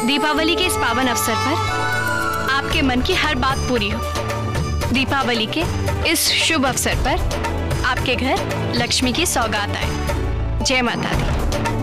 दीपावली के इस पावन अवसर पर आपके मन की हर बात पूरी हो। दीपावली के इस शुभ अवसर पर आपके घर लक्ष्मी की सौगात आए। जय माता दी।